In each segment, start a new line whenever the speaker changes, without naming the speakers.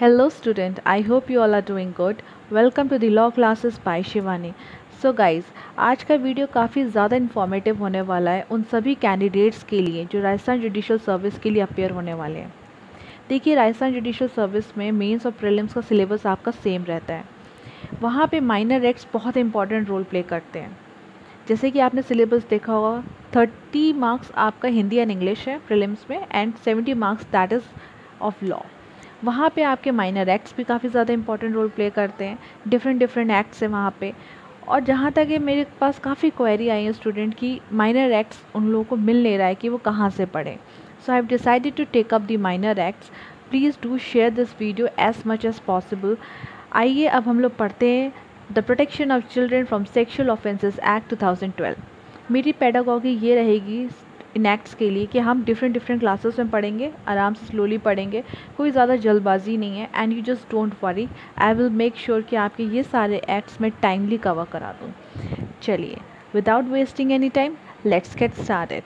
Hello student, I hope you all are doing good. Welcome to the law classes by Shivani. So guys, आज का video काफ़ी ज़्यादा informative होने वाला है उन सभी कैंडिडेट्स के लिए जो राजस्थान जुडिशल सर्विस के लिए अपेयर होने वाले हैं. देखिए, राजस्थान जुडिशल सर्विस में मेंस और प्रीलिम्स का सिलेबस आपका सेम रहता है. वहाँ पे माइनर एक्ट्स बहुत इंपॉर्टेंट रोल प्ले करते हैं. जैसे कि आपने सिलेबस देखा होगा, 30 मार्क्स आपका हिंदी एंड इंग्लिश है प्रीलिम्स में and 70 marks that is of law. वहाँ पे आपके माइनर एक्ट्स भी काफ़ी ज़्यादा इंपॉर्टेंट रोल प्ले करते हैं. डिफरेंट एक्ट्स हैं वहाँ पे. और जहाँ तक है, मेरे पास काफ़ी क्वेरी आई है स्टूडेंट की माइनर एक्ट्स उन लोगों को मिल नहीं रहा है कि वो कहाँ से पढ़ें. So I have decided to take up the minor acts. Please do share this video as much as possible. आइए अब हम लोग पढ़ते हैं the protection of children from sexual offences act 2012. मेरी पेडागॉजी ये रहेगी इन एक्ट्स के लिए कि हम डिफरेंट क्लासेस में पढ़ेंगे, आराम से स्लोली पढ़ेंगे, कोई ज़्यादा जल्दबाजी नहीं है. And you just don't worry, I will make sure कि आपके ये सारे एक्ट्स में टाइमली कवर करा दूँ. चलिए, without wasting any time, let's get started.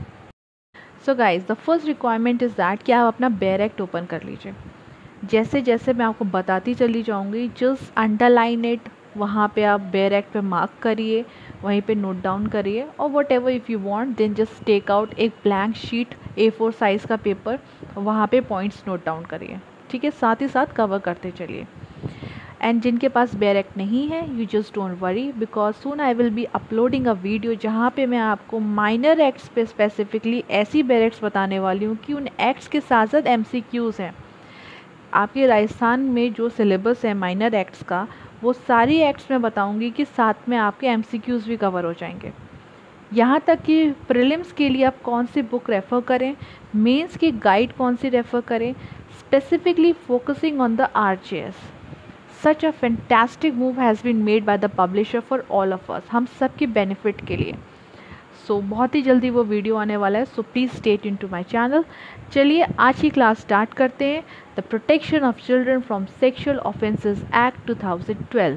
So guys, the first requirement is that कि आप अपना बेयर एक्ट ओपन कर लीजिए. जैसे जैसे मैं आपको बताती चली जाऊँगी, जस्ट अंडरलाइन इट. वहाँ पे आप बेयर एक्ट पे मार्क करिए, वहीं पे नोट डाउन करिए, और whatever if you want then just take out एक ब्लैंक शीट A4 साइज़ का पेपर, वहाँ पे पॉइंट्स नोट डाउन करिए. ठीक है, साथ ही साथ कवर करते चलिए. एंड जिनके पास बेयर एक्ट नहीं है, you just don't worry, because soon I will be uploading a video जहाँ पे मैं आपको माइनर एक्ट्स पे स्पेसिफिकली ऐसी बेयर एक्ट्स बताने वाली हूँ कि उन एक्ट्स के साथ साथ MCQs हैं. आपके राजस्थान में जो सिलेबस है माइनर एक्ट्स का, वो सारी एक्ट्स में बताऊंगी कि साथ में आपके MCQs भी कवर हो जाएंगे. यहाँ तक कि प्रीलिम्स के लिए आप कौन सी बुक रेफ़र करें, मेंस की गाइड कौन सी रेफ़र करें, specifically focusing on the RJS. Such a fantastic move has been made by the publisher for all of us, हम सब के बेनिफिट के लिए. सो बहुत ही जल्दी वो वीडियो आने वाला है, so please stay tuned to my channel. चलिए आज की क्लास स्टार्ट करते हैं. The protection of children from sexual offences act 2012.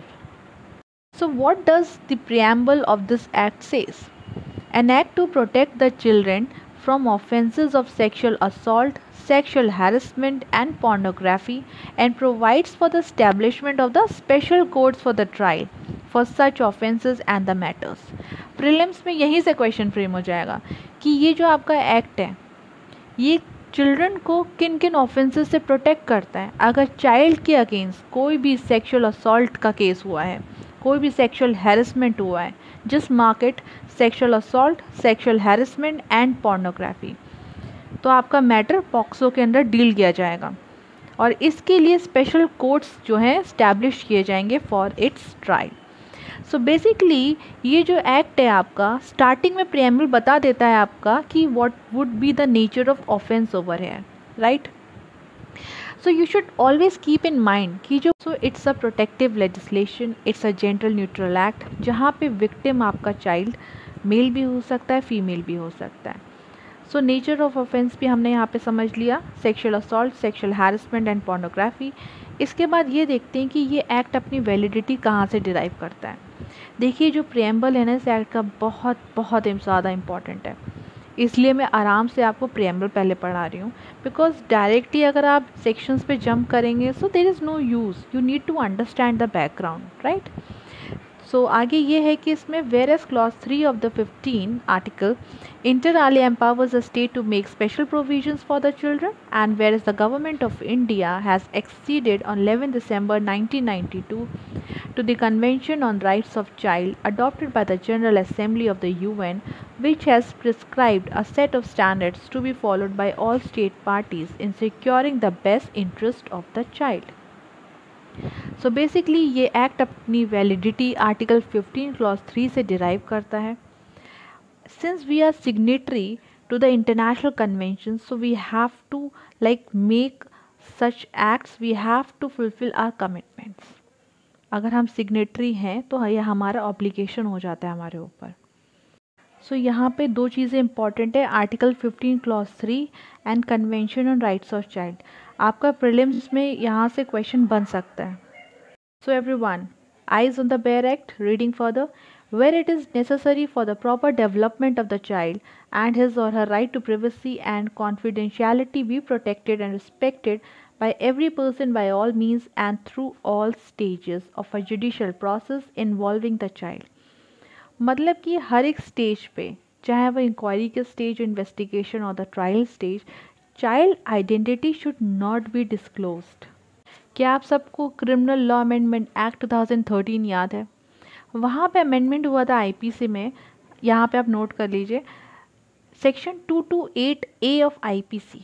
So what does the preamble of this act says? An act to protect the children from offences of sexual assault, sexual harassment and pornography, and provides for the establishment of the special courts for the trial for such offences and the matters. Prelims में यहीं से question frame हो जाएगा कि ये जो आपका act है, ये चिल्ड्रन को किन किन ऑफेंसेस से प्रोटेक्ट करता है. अगर चाइल्ड के अगेंस्ट कोई भी सेक्शुअल असॉल्ट का केस हुआ है, कोई भी सेक्शुअल हैरेसमेंट हुआ है, just mark it sexual assault, sexual harassment and pornography, तो आपका मैटर पॉक्सो के अंदर डील किया जाएगा. और इसके लिए स्पेशल कोर्ट्स जो हैं इस्टेब्लिश किए जाएंगे for its trial. So basically ये जो एक्ट है आपका, स्टार्टिंग में प्रिएम्बल बता देता है आपका कि what would be the nature of offence over here, right. So you should always keep in mind कि जो it's a protective legislation, it's a gender neutral act, जहाँ पे विक्टिम आपका चाइल्ड मेल भी हो सकता है, फीमेल भी हो सकता है. सो नेचर ऑफ ऑफेंस भी हमने यहाँ पे समझ लिया, sexual assault, sexual harassment and pornography. इसके बाद ये देखते हैं कि ये एक्ट अपनी वैलिडिटी कहाँ से डिराइव करता है. देखिए, जो प्रिएम्बल है ना इस एक्ट का, बहुत ज़्यादा इंपॉर्टेंट है. इसलिए मैं आराम से आपको प्रिएम्बल पहले पढ़ा रही हूँ, बिकॉज डायरेक्टली अगर आप सेक्शंस पे जंप करेंगे so there is no use. You need to understand the background, right. सो आगे ये है कि इसमें whereas clause 3 of the 15 article inter alia empowers the state to make special provisions for the children, and whereas the government of India has acceded on 11 December 1992 to the Convention on Rights of Child adopted by the General Assembly of the UN, which has prescribed a set of standards to be followed by all state parties in securing the best interest of the child. So basically ये act अपनी validity article 15 clause 3 से derive करता है. Since we are signatory to the international convention, so we have to make such acts, we have to fulfil our commitments. अगर हम signatory हैं तो यह हमारा ऑब्लिगेशन हो जाता है हमारे ऊपर. सो यहाँ पे दो चीज़ें इंपॉर्टेंट है, article 15 clause 3 and convention on rights of child. आपका प्रीलिम्स में यहाँ से क्वेश्चन बन सकता है. So everyone, eyes on the Bare Act. Reading further, where it is necessary for the proper development of the child and his or her right to privacy and confidentiality be protected and respected by every person by all means and through all stages of a judicial process involving the child. मतलब कि हर एक stage पे, चाहे वो inquiry के stage, investigation और the trial stage, child identity should not be disclosed. क्या आप सबको क्रिमिनल लॉ अमेंडमेंट एक्ट 2013 याद है? वहाँ पे अमेंडमेंट हुआ था आईपीसी में, यहाँ पे आप नोट कर लीजिए, section 228A of IPC.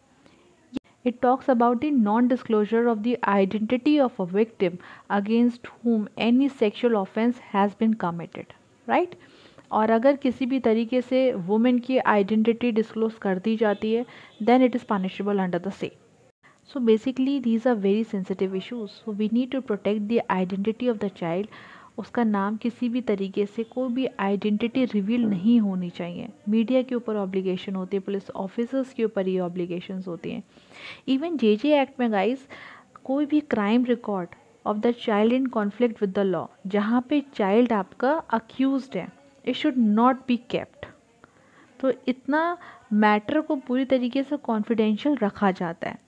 It talks about the non-disclosure of the identity of a victim against whom any sexual offense has been committed, right? और अगर किसी भी तरीके से वुमेन की आइडेंटिटी डिस्क्लोज कर दी जाती है, then it is punishable under the same. So basically these are very sensitive issues. So we need to protect the identity of the child. उसका नाम किसी भी तरीके से कोई भी आइडेंटिटी रिवील नहीं होनी चाहिए. मीडिया के ऊपर ऑब्लिगेशन होती है, पुलिस ऑफिसर्स के ऊपर ये ऑब्लिगेशंस होती हैं. इवन जेजे एक्ट में गाइस, कोई भी crime record of the child in conflict with the law, जहाँ पे चाइल्ड आपका अक्यूज्ड है, it should not be kept. तो इतना मैटर को पूरी तरीके से कॉन्फिडेंशियल रखा जाता है.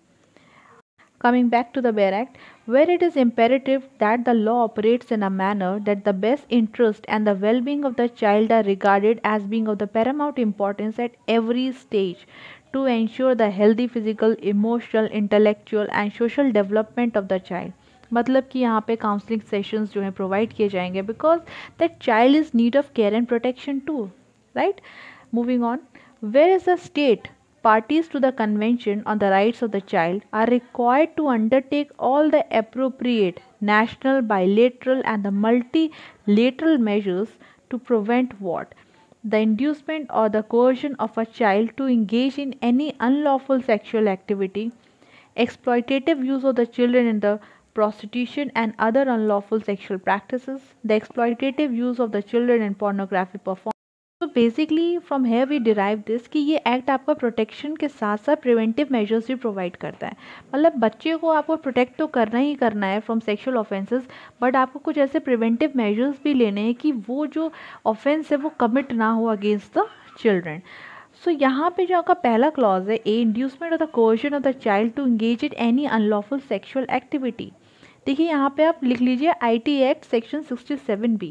Coming back to the Bare Act, where it is imperative that the law operates in a manner that the best interest and the well-being of the child are regarded as being of the paramount importance at every stage to ensure the healthy physical, emotional, intellectual and social development of the child. मतलब कि यहाँ पे counselling sessions जो हैं provide किए जाएंगे, because that child is need of care and protection too, right. Moving on, where is the state parties to the Convention on the Rights of the Child are required to undertake all the appropriate national, bilateral and the multilateral measures to prevent what? The inducement or the coercion of a child to engage in any unlawful sexual activity, exploitative use of the children in the prostitution and other unlawful sexual practices, the exploitative use of the children in pornographic performance. तो basically from here we derive this कि ये act आपका protection के साथ साथ preventive measures भी provide करता है. मतलब बच्चे को आपको प्रोटेक्ट तो करना ही करना है फ्रॉम सेक्सुअल ऑफेंसेस, बट आपको कुछ ऐसे प्रिवेंटिव मेजर्स भी लेने हैं कि वो जो ऑफेंस है वो कमिट ना हो अगेंस्ट द चिल्ड्रन. सो यहाँ पे जो आपका पहला क्लॉज है, A, inducement of the coercion of the child to engage in any unlawful sexual activity. देखिए यहाँ पे आप लिख लीजिए IT act section 67B.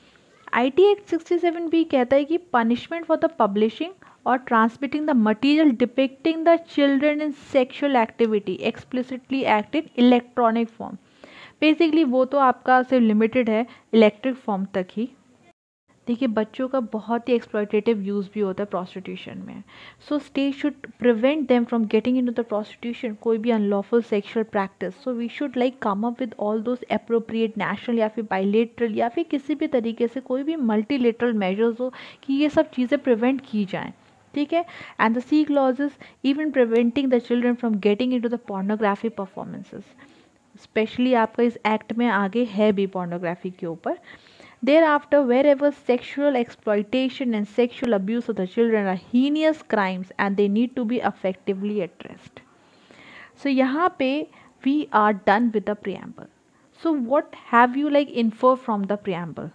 IT act 67B कहता है कि पनिशमेंट फॉर द पब्लिशिंग और transmitting the material depicting the children in sexual activity explicitly act in electronic form. Basically वो तो आपका सिर्फ लिमिटेड है इलेक्ट्रिक फॉर्म तक ही. देखिए बच्चों का बहुत ही एक्सप्लॉयटेटिव यूज़ भी होता है प्रोस्टिट्यूशन में. So state should prevent them from getting into the prostitution, कोई भी unlawful sexual practice. So we should like come up with all those appropriate national या फिर बाइलेटरल या फिर किसी भी तरीके से कोई भी मल्टीलेटरल मेजर्स हो कि ये सब चीज़ें प्रिवेंट की जाएँ. ठीक है. And the C clauses even preventing the children from getting into the pornography performances. Specially आपका इस एक्ट में आगे है भी पोर्नोग्राफी के ऊपर. Thereafter, wherever sexual exploitation and sexual abuse of the children are heinous crimes and they need to be effectively addressed. So यहाँ पे we are done with the preamble. So what have you like infer from the preamble?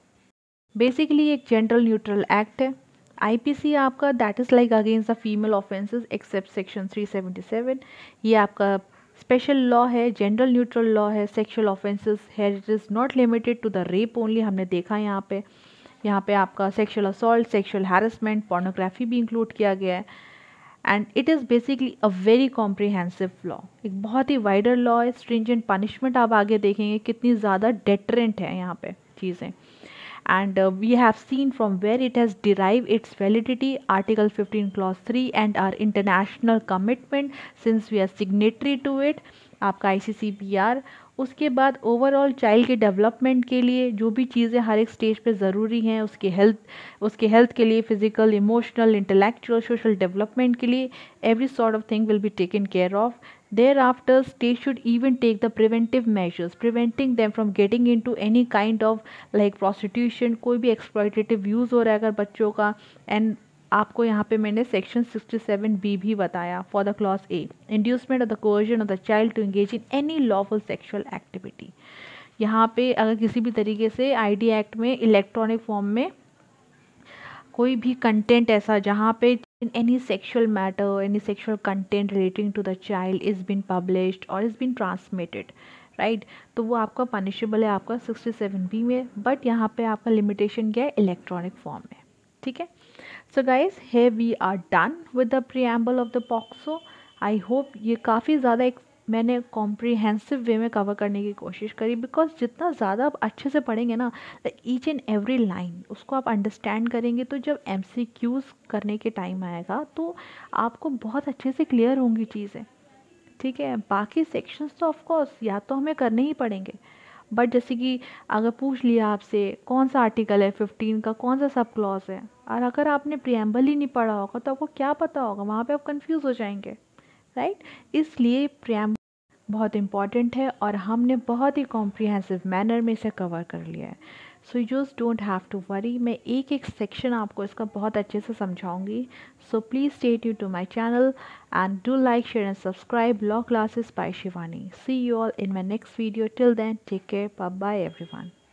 Basically एक general neutral act है. IPC आपका that is like against the female offences except section 377. ये आपका special law है, general neutral law है, sexual offences है, it is not limited to the rape only. हमने देखा यहाँ पे आपका sexual assault, sexual harassment, pornography भी इंक्लूड किया गया है. And it is basically a very comprehensive law, एक बहुत ही वाइडर लॉ है. स्ट्रिंजेंट पनिशमेंट आप आगे देखेंगे कितनी ज़्यादा डेटरेंट है यहाँ पे चीज़ें. And we have seen from where it has derived its validity, Article 15 Clause 3 and our international commitment since we are signatory to it, आपका ICCPR. उसके बाद ओवरऑल चाइल्ड के डेवलपमेंट के लिए जो भी चीज़ें हर एक स्टेज पे ज़रूरी हैं, उसके हेल्थ के लिए, physical, emotional, intellectual, social development के लिए, every sort of thing will be taken care of. Thereafter, state should even take the preventive measures, preventing them from getting into any kind of like prostitution. कोई भी exploitative use हो रहा है अगर बच्चों का. एंड आपको यहाँ पे मैंने सेक्शन 67B भी बताया for the clause A, inducement of the coercion of the child to engage in any lawful sexual activity. यहाँ पे अगर किसी भी तरीके से ID एक्ट में इलेक्ट्रॉनिक फॉर्म में कोई भी कंटेंट ऐसा जहाँ पे in any sexual matter, any sexual content relating to the child is been published or is been transmitted, right तो वो आपका पनिशेबल है आपका 67B में, बट यहाँ पे आपका लिमिटेशन क्या है इलेक्ट्रॉनिक फॉर्म में, ठीक है। So guys here we are done with the preamble of the POCSO. I hope ये काफ़ी ज़्यादा एक मैंने कॉम्प्रीहेंसिव वे में कवर करने की कोशिश करी, बिकॉज जितना ज़्यादा आप अच्छे से पढ़ेंगे ना, ईच एंड एवरी लाइन उसको आप अंडरस्टैंड करेंगे, तो जब MCQs करने के टाइम आएगा तो आपको बहुत अच्छे से क्लियर होंगी चीज़ें, ठीक है। बाकी सेक्शंस तो ऑफ कोर्स या तो हमें करने ही पड़ेंगे, बट जैसे कि अगर पूछ लिया आपसे कौन सा आर्टिकल है 15 का, कौन सा सब क्लॉज है, और अगर आपने प्रियम्बल ही नहीं पढ़ा होगा तो आपको क्या पता होगा, वहाँ पे आप कंफ्यूज हो जाएंगे, राइट। इसलिए प्रियम्बल बहुत इम्पॉर्टेंट है और हमने बहुत ही कॉम्प्रिहेंसिव मैनर में इसे कवर कर लिया है। So you just don't have to worry, मैं एक एक सेक्शन आपको इसका बहुत अच्छे से समझाऊंगी। So please stay tuned to my channel and do like, share and subscribe. Law Classes by Shivani. See you all in my next video. Till then, take care. Bye bye everyone.